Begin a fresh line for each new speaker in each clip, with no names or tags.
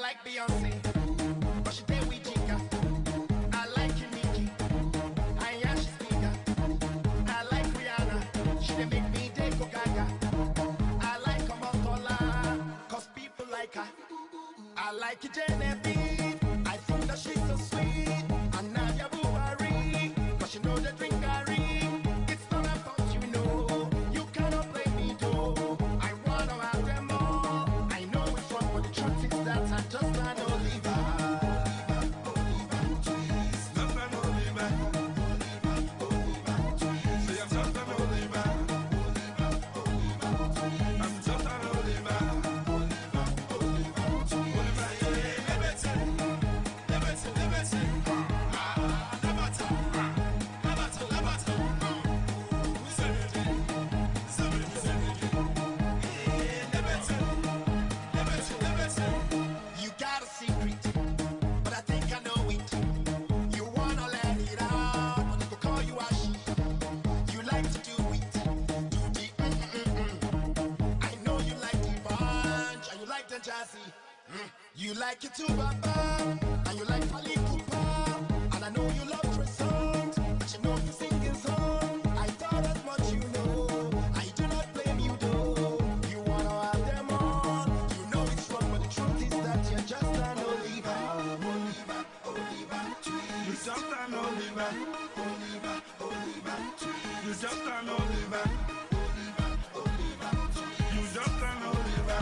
like Beyonce, but she did we Jigga. I like Nicki, I am she speaker. I like Rihanna, she dey make me dey go gaga. I like Omotola, cause people like her. I like Genevieve, I think that she's so sweet. And Nadia Buhari, cause she know the drink Gary. It's not about you know, you cannot play me though. I wanna have them all, I know it's wrong, but the truth is that I just can't Oliver. You got a secret, but I think I know it. You wanna let it out, but they go call you Ashi. You like to do it, do the I know you like the bunch, and you like the jazzy. You like it too, Baba, and you like Fali Kupa. And I know you love Trey songs, but you know you singing song. I thought as much you know, I do not blame you though. You wanna have them all, you know it's wrong, but the truth is that you're just an Oliver. Oliver, Oliver,
You just an Oliver.
Oliver, Oliver,
You just an Oliver.
Oliver,
You just an Oliver.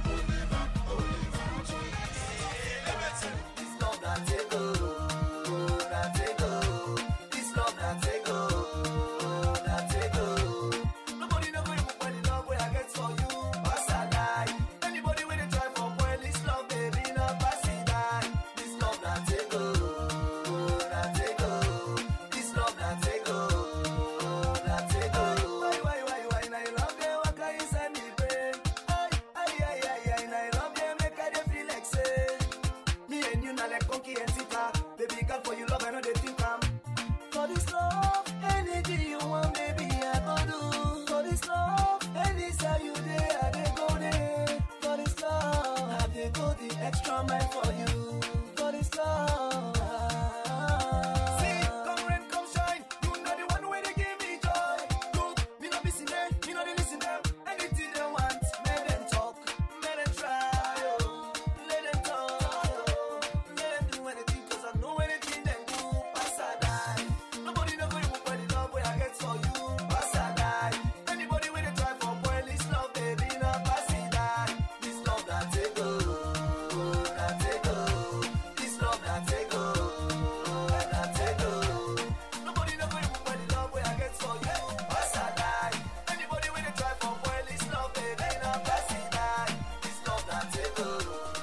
This love that take go, that take go. This love that take go, that take go. Nobody know where you put the love where I get for you. Pass a die. Anybody with a try for boy, this love baby, not pass it die. This love that take go, that take go. This love that take go, that take go. Why, now you love them, what can you send me brain? Ay, now you love them, make I dey feel like say. Me and you not like Conky and Sita. Baby, God for you love, I know they think I'm. For this love, anything you want, baby, I go do. For this love, anytime you there, I dey go there. For this love, I dey go the extra mile for you. For this love. See, come rain, come shine. You know the one way they give me joy. Look, me not missing them, me not they listen them. Anything they want, let them talk, let them try, oh. Let them talk, let them do anything, cause I know anything they do. Pass a die. Nobody know where you put the love where I get for you. Pass a die. Anybody with a try for boy, this love, baby, now pass it die. This love that take go, that take go. This love that take go, that take go. Nobody know where you put the love where I get for you. Pass a die. Anybody with a try for boy, this love, baby, now pass it die. This love that take go.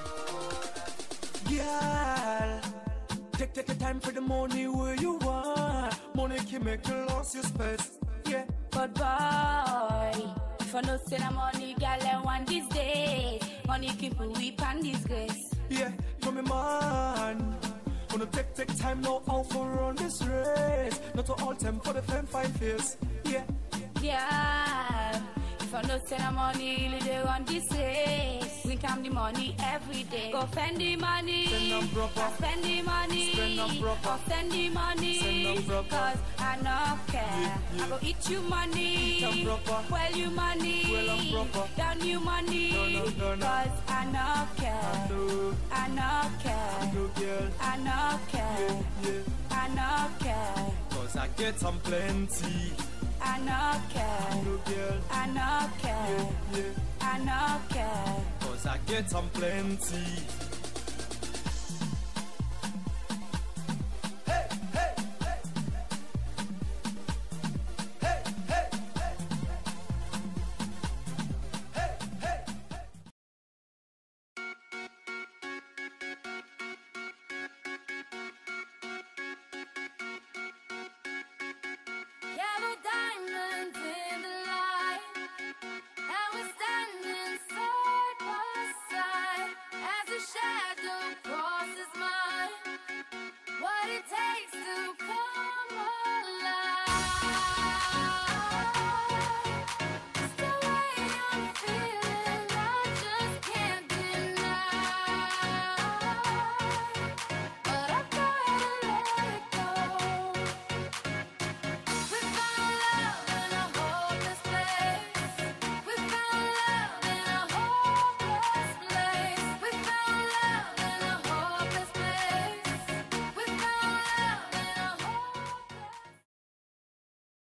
Girl, take your time for the money where you want. Money can make you lose your space. Yeah,
But boy, if I no send a money, girl, I want these days. Money keep a weep and disgrace.
yeah, come me man. Wanna take time now out for run this race. Not to all time for the fine face. Yeah,
Yeah, if I no send a money, they run this race. We count the money every day. Go spend the money.
Spend them proper.
Spend the money.
Spend them proper.
Go spend the money.
Spend them proper.
Cause I no care.
Yeah.
I go eat you money.
Eat them proper.
Well you money.
Well and proper.
Down you money.
No.
Cause I no care.
no,
I no care.
no girl.
I no care.
Yeah,
I no care.
cause I get some plenty.
I no care.
No girl.
I no care.
Yeah,
I no care.
cause I get some plenty.